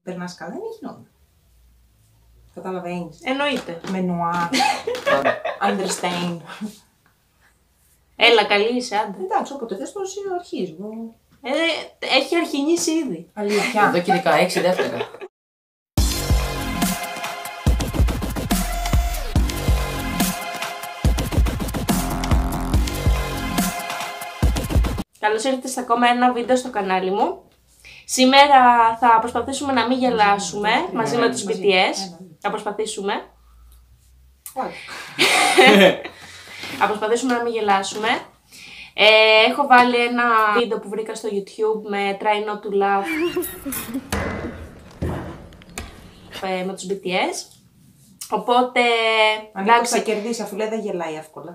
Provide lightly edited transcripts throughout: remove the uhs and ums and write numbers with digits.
περνάς καλά, δεν έχει νόημα. Καταλαβαίνεις. Εννοείται. Με νουά. Understand. Έλα, καλή είσαι, άντε. Εντάξει, όποτε θες πως αρχίζω. Έχει αρχινήσει ήδη. Αλήθεια. Εδώ και 16 δεύτερα. Καλώς ήρθατε σε ακόμα ένα βίντεο στο κανάλι μου. Σήμερα θα προσπαθήσουμε να μην γελάσουμε μαζί με τους BTS. Θα προσπαθήσουμε. Θα προσπαθήσουμε να μην γελάσουμε. Έχω βάλει ένα βίντεο που βρήκα στο YouTube με Try Not To Laugh με τους BTS. Οπότε... Ανήκω θα κερδίσει αφού λέει δεν γελάει εύκολα.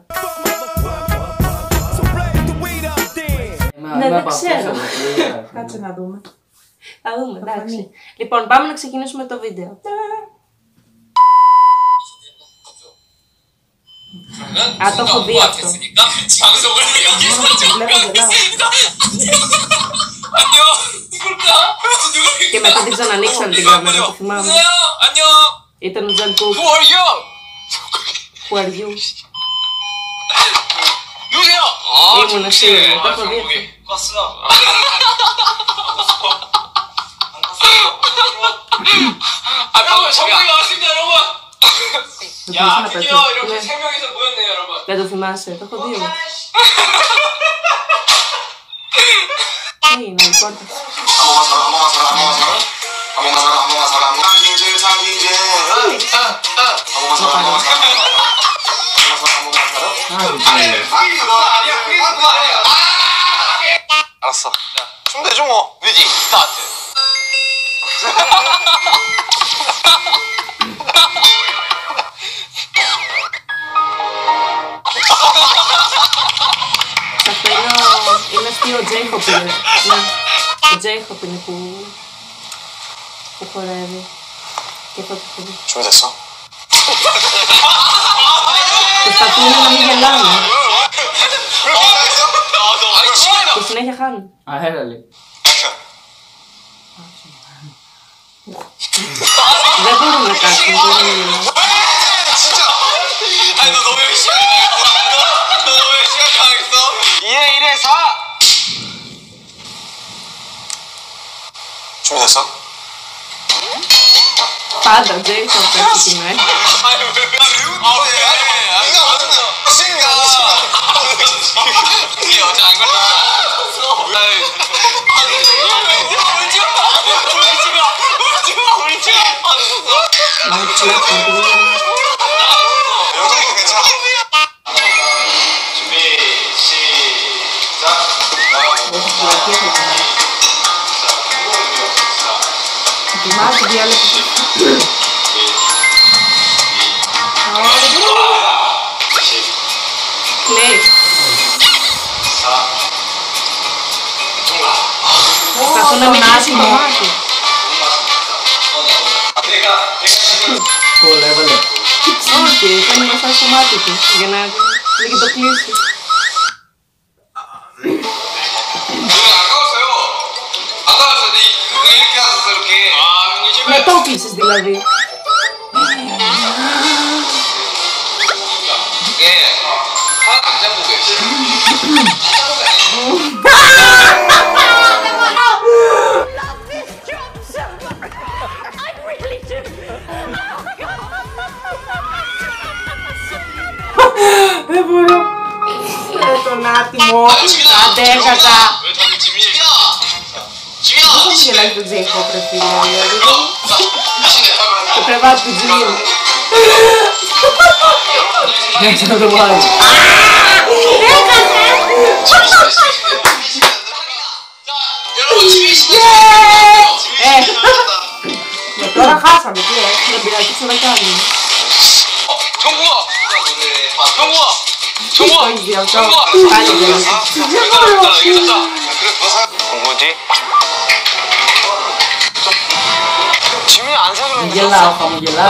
Ναι, δεν ξέρω. Κάτσε να δούμε. Θα δούμε, εντάξει. Λοιπόν, πάμε να ξεκινήσουμε το βίντεο. Α, το έχω δει αυτό. Και μετά την ξανανοίξαν την κάμερα, το θυμάμαι. Ήταν ο Τζαν Κουκ. Who are you? ήμουν σίγουρη, το έχω δει. Δεν το θυμάσαι, το έχω δει. Τι είναι, η πόρτα. 알았어. 춤대죠 뭐. 뮤직 스타트. Αυτό είναι αστείο, ο J-Hope είναι. Ο J-Hope είναι που χορεύει. Και αυτό το παιδί. 준비됐어? Προσπαθούν να μην γελάνε. Και συνέχεια χάνουν. Αέρα λέει. Δεν μπορούν να κάτσουν, δεν μπορούν να γελάνε. 아니 너 너무 열심히 해. 너 너무 열심히 당했어. 2에 1에 4. 준비됐어? Πάντα ο J-Hope θα ξεκινάει. 아니 왜 네가 완전 신가 이게 어제 안 걸렸어. 영정이 괜찮아. 준비 시작. Ετοιμάζει διάλεξη. Κλαίει. Προσπαθούν να μην χάσουν το μάτι. Πολλά έβαλε. Όχι, θέλει να φτάσει στο μάτι του για να μην το κλείσει. 아까웠어요. 아까웠어요. 이렇게 하셨어 이렇게. Με το κλείσεις δηλαδή. 이게 하나도 안 잡고 계세요. Δεν μπορώ. Τον άτιμο. Αντέχασα. 왜 다들 지민이야? 지민아. Δεν μου γελάει το J-Hope ρε φίλε, δηλαδή. 자신의 탑을 Το κρεβάτι του Τζιμ. Δεν ξέρω το βάλει. 여러분 지민 씨. Και τώρα χάσαμε, τι έτσι. Δεν πειράζει, ξανακάνει. 정국아. 정국아. 정국아. Το ίδιο αυτό. 정국아. Πάλι γελάζει. 뭐지? 지민이 안 사귀면 Γελάω, χαμογελάω.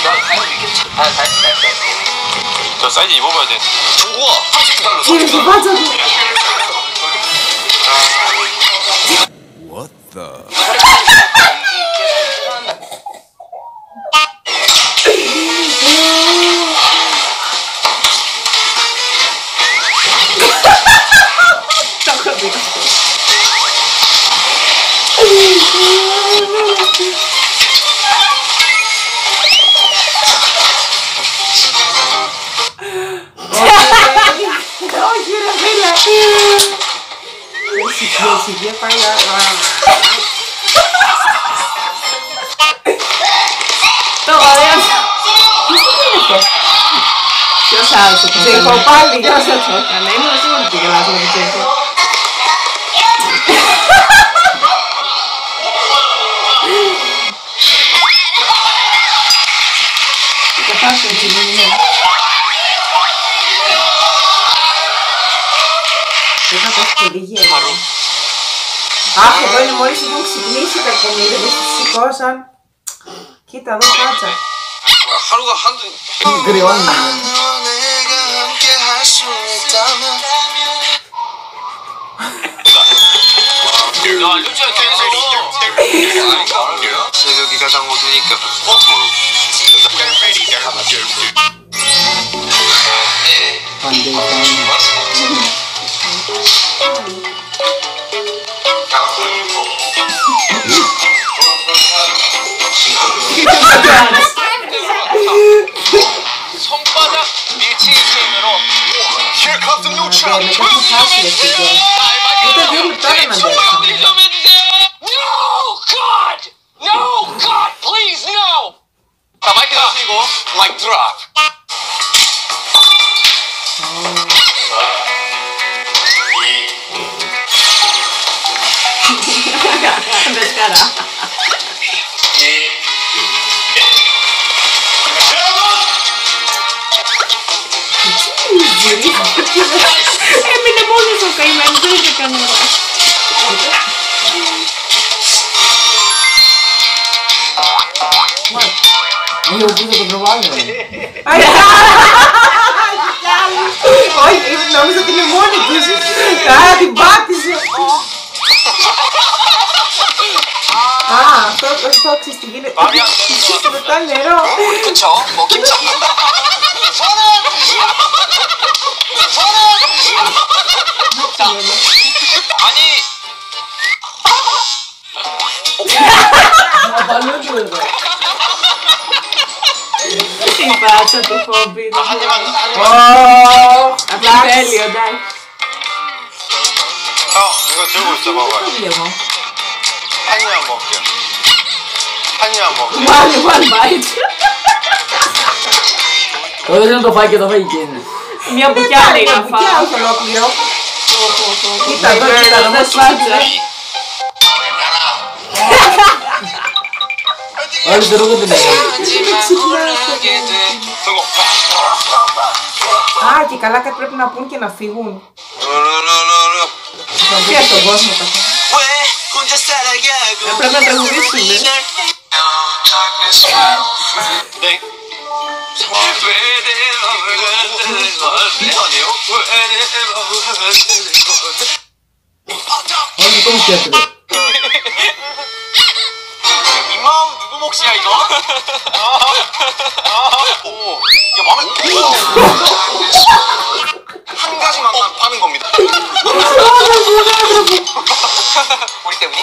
저 사이즈 입어봐야 돼. 정국아. 30달러. Κύριε στην πάτσα του. What the? Γεια παλιά. Το ωραίο. Ποιος το γίνεται? Ποιος άλλος το έκανε? Τζέικο πάλι. Ποιος θα το έκανε? Ήμουν σίγουρη ότι γελάζουμε με Τζέικο. Καθάστε έτσι, ναι. Δεν θα πέσει πολύ γέλιο. Αχ, εδώ είναι μόλις έχουν ξυπνήσει τα κομμύρια, δεν τους σηκώσαν. Κοίτα εδώ κάτσα. 하루가 한두 Γκριώνει. 내가 함께 할 수 있다면 야 루치야 괜찮아 새벽이 가장 어두니까 손바닥 밀치기 게임으로 Here comes the new Μετά θα χάσει εσύ και. Ούτε δύο λεπτά δεν αντέξαμε. No God! No God! Please no! 자 마이크 잡으시고 마이크 드랍 Δεν σκαρά. Έμεινε μόνος ο καημένος, δεν είχε κανένα. Λίγο πού θα το προβάλλουμε. Όχι, νόμιζα ότι είναι μόνη τους. Α, την πάτησε. Α, αυτό ξέρεις τι γίνεται. Μετά νερό. 그쵸? 먹겠죠? 아니 Μα παλιότερο εδώ. Την πάτσα του Φόμπι. Απλά τέλειο, εντάξει. 형 이거 들고 있어 봐봐요 Λίγο. 한 입 안 먹게요 한 입 안 먹게 One bite. Εγώ δεν θέλω να το φάει και το φάει εκείνη. Μια μπουκιά λέει Μια να μπουκιά, φάω. όχι ολόκληρο. Κοίτα Δεν εδώ, κοίτα εδώ. δεν σφάτσα. Όλοι θεωρούν την έκανε. 들고 Α, και καλά κάτι πρέπει να πούν και να φύγουν. 루루루루루 Θα βγει στον κόσμο καθόλου. 왜 혼자 살아가고 Πρέπει να τραγουδήσουμε. 네 아니에요? Όλοι τον σκέφτεται. 이마음 누구 몫이야 이거? 오, 야 마음에 한 가지만 파는 겁니다. 우리 때문이?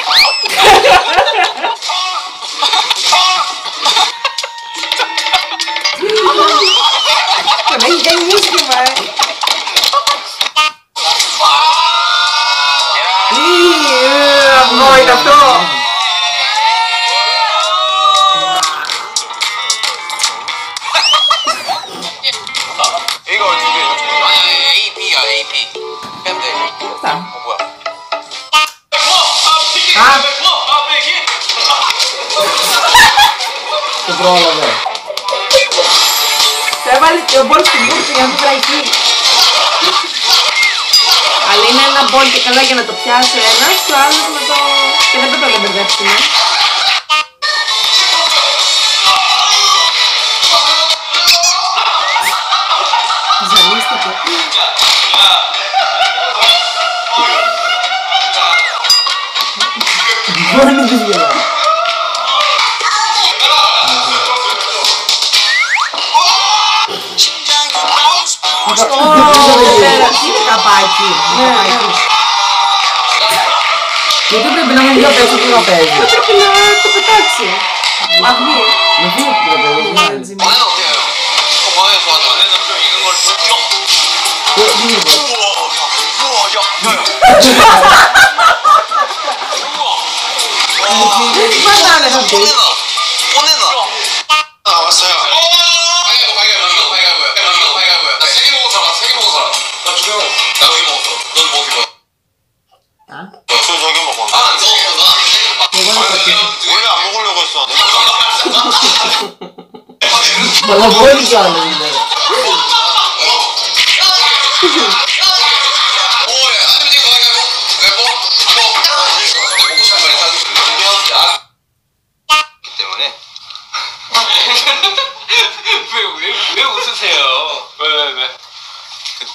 Και με έχει κάνει μίσχυμα, αυγό είναι αυτό. 이거 어떻게 아니 A B야 A B 빼면 돼. Αυτά. 뭐야? Α, Το πρόλαβε. θα έβαλε και ο μπολ στην κούρσα για να μην βραχεί. Αλλά είναι ένα μπολ και καλά για να το πιάσει ο ένας και ο άλλος να το... και δεν πρέπει να το μπερδέψουμε. Ζαλίστηκε. Μόνη της γελάει. Είναι καπάκι. Γιατί πρέπει να μην για πέσει το τραπέζι. Πρέπει να το πετάξει. Αυγή. Με τι είναι το τραπέζι. 번외는 어때요? 번외 좋아. 번외는 좀 익은 걸 줘. Το λίγο. 우와, 야, 야, 야. Φαντάνε θα πει. 보내놔. 왔어요. 가위바위보야. 나 3개 먹은 사람, 3개 먹은 사람. 나 2개 먹었어. 나 2개 먹었어. 넌 뭐 개 먹었어? 술 3개 먹었어. 아, 너 3개 먹었어. 원래 안 먹으려고 했어. Malah gue juga ada ini. 오야, 아니면 이거 가위바위보. 왜 먹고 싶은 말 일단 준비하기 때문에. 왜 웃으세요? 왜? 그때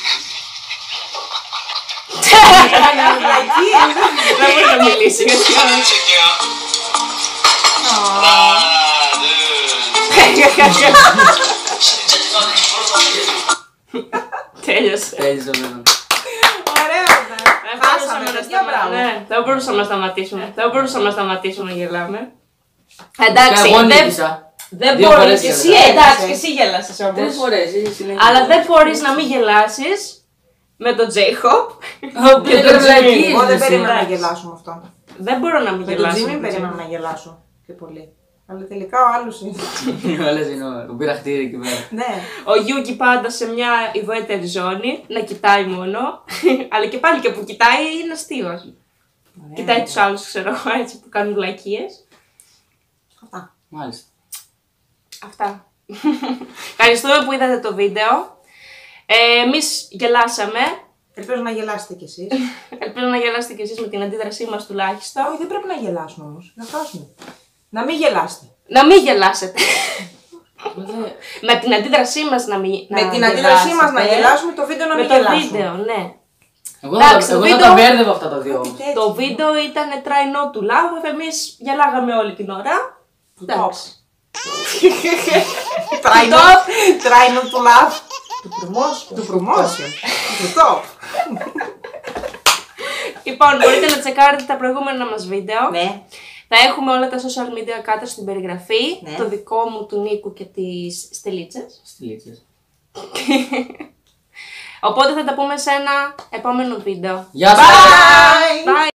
Δεν μπορεί να μιλήσει. 칠게요. 하나, 둘. 진짜 죄송한데 Τέλειωσε. Παίζει εμένα. Ωραία, χάσαμε το δύο πράγματα. Ναι, δεν μπορούσαμε να σταματήσουμε. Δεν μπορούσαμε να σταματήσουμε να γελάμε. Εντάξει, Εγώ δεν νίκησα. δεν 2 μπορείς φορές και εσύ. γέλασα. Εντάξει, και εσύ γέλασες όμως. 3 φορές, εσύ συνέχεια. Αλλά δεν μπορείς να μην γελάσεις με τον J-Hop Και το βλακίες. Εγώ δεν περίμενα να γελάσω με αυτό. Δεν μπορώ να μην Με τον γελάσω. Τζίμι με τον περίμενα Jimmy. να γελάσω και πολύ. Αλλά τελικά ο άλλος είναι. Όλες είναι, που πήρα χτύρι εκεί πέρα. Ναι. Ο Γιούκι πάντα σε μια ιδιαίτερη ζώνη, να κοιτάει μόνο. Αλλά και πάλι και που κοιτάει είναι αστείος. Κοιτάει τους άλλους, ξέρω εγώ, έτσι που κάνουν βλακίες. Αυτά. Μάλιστα. Αυτά. Ευχαριστούμε που είδατε το βίντεο. Εμείς γελάσαμε. Ελπίζω να γελάσετε κι εσείς. Ελπίζω να γελάσετε κι εσείς με την αντίδρασή μας τουλάχιστον. Όχι, δεν πρέπει να γελάσουμε όμως. Να χάσουμε. Να μην γελάσετε. Να μην γελάσετε. Με την αντίδρασή μας να μην Με την αντίδρασή μας να γελάσουμε, το βίντεο να Με μην το γελάσουμε. βίντεο, ναι. Εγώ Εντάξει, θα το τα βίντεο- μπέρδευα αυτά τα δύο. Κάτι τέτοιο. Το βίντεο ήταν τραϊνό του λάβου, εμείς γελάγαμε όλη την ώρα. Εντάξει. Τράινο του love. Του promotion. Του top. Λοιπόν, μπορείτε να τσεκάρετε τα προηγούμενα μας βίντεο. Ναι. Θα έχουμε όλα τα social media κάτω στην περιγραφή. Ναι. Το δικό μου, του Νίκου και της Στελίτσες. Στυλίτσες. Οπότε θα τα πούμε σε ένα επόμενο βίντεο. Γεια σας. Bye. Bye!